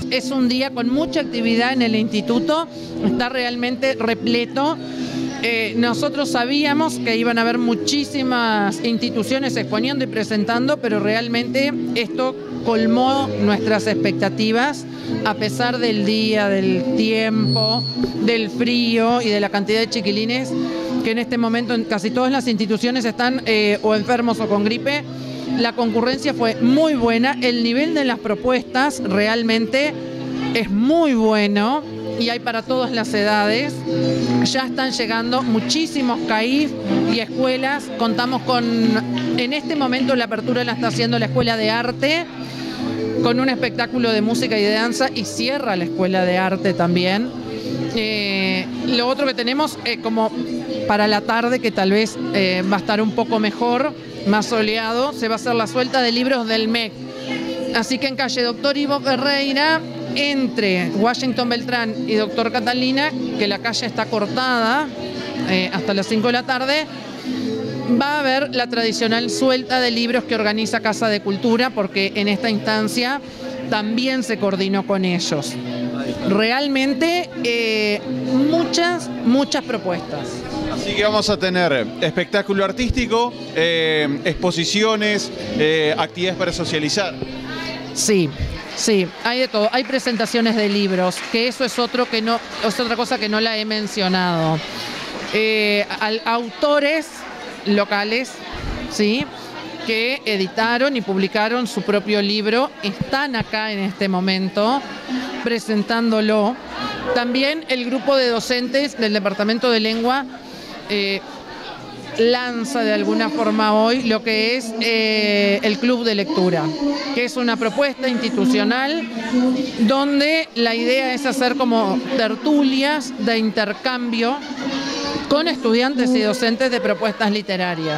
Es un día con mucha actividad en el instituto, está realmente repleto. Nosotros sabíamos que iban a haber muchísimas instituciones exponiendo y presentando, pero realmente esto colmó nuestras expectativas, a pesar del día, del tiempo, del frío y de la cantidad de chiquilines que en este momento en casi todas las instituciones están o enfermos o con gripe. La concurrencia fue muy buena, el nivel de las propuestas realmente es muy bueno y hay para todas las edades. Ya están llegando muchísimos CAIF y escuelas. Contamos con, en este momento la apertura la está haciendo la Escuela de Arte, con un espectáculo de música y de danza, y cierra la Escuela de Arte también. Lo otro que tenemos como para la tarde, que tal vez va a estar un poco mejor, más soleado, se va a hacer la suelta de libros del MEC. Así que en calle Doctor Ivo Ferreira, entre Washington Beltrán y Doctor Catalina, que la calle está cortada hasta las 5 de la tarde, va a haber la tradicional suelta de libros que organiza Casa de Cultura, porque en esta instancia también se coordinó con ellos. Realmente muchas propuestas. Así que vamos a tener espectáculo artístico, exposiciones, actividades para socializar. Sí, sí, hay de todo. Hay presentaciones de libros, que eso es otra cosa que no la he mencionado. Autores locales, ¿sí?, que editaron y publicaron su propio libro, están acá en este momento presentándolo. También el grupo de docentes del Departamento de Lengua lanza de alguna forma hoy lo que es el Club de Lectura, que es una propuesta institucional donde la idea es hacer como tertulias de intercambio con estudiantes y docentes de propuestas literarias.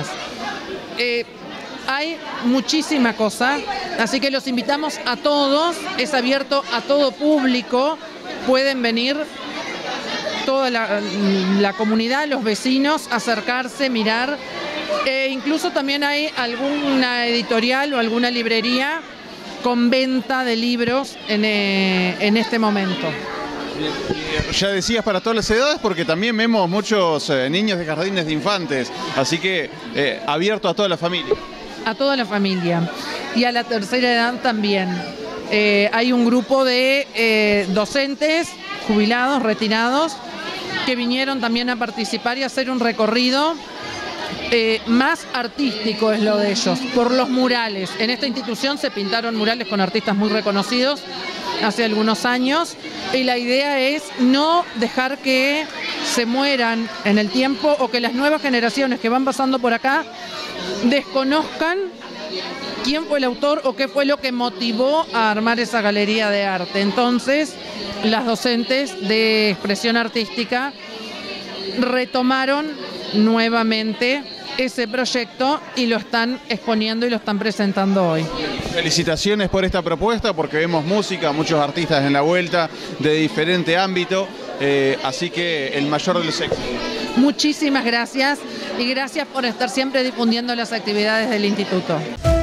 Hay muchísima cosa, así que los invitamos a todos, es abierto a todo público, pueden venir toda la comunidad, los vecinos, acercarse, mirar. Incluso también hay alguna editorial o alguna librería con venta de libros en este momento. Ya decías para todas las edades, porque también vemos muchos niños de jardines de infantes, así que abierto a toda la familia. A toda la familia y a la tercera edad también. Hay un grupo de docentes jubilados, retirados, que vinieron también a participar y a hacer un recorrido más artístico, es lo de ellos, por los murales. En esta institución se pintaron murales con artistas muy reconocidos hace algunos años y la idea es no dejar que se mueran en el tiempo o que las nuevas generaciones que van pasando por acá desconozcan quién fue el autor o qué fue lo que motivó a armar esa galería de arte. Entonces, las docentes de expresión artística retomaron nuevamente ese proyecto y lo están exponiendo y lo están presentando hoy. Felicitaciones por esta propuesta, porque vemos música, muchos artistas en la vuelta de diferente ámbito, así que el mayor de los éxitos. Muchísimas gracias y gracias por estar siempre difundiendo las actividades del instituto.